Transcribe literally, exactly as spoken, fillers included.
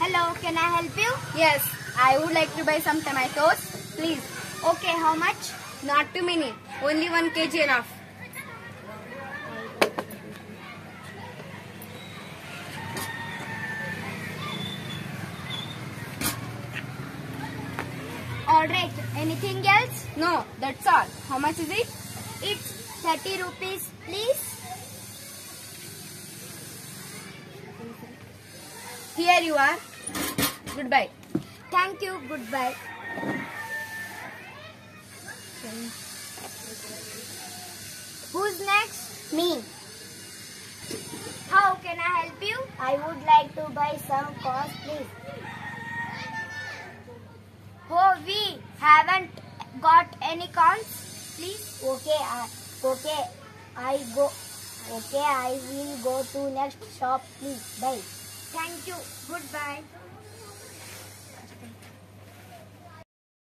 Hello, can I help you? Yes, I would like to buy some tomatoes, please. Okay, how much? Not too many, only one kg enough. Alright, anything else? No, that's all. How much is it? It's thirty rupees, please. Here you are. Goodbye. Thank you, goodbye. Who's next? Me. How can I help you? I would like to buy some corns, please. Oh, we haven't got any corns, please. Okay, I, okay, I go. Okay, I will go to next shop, please. Bye. Thank you, goodbye.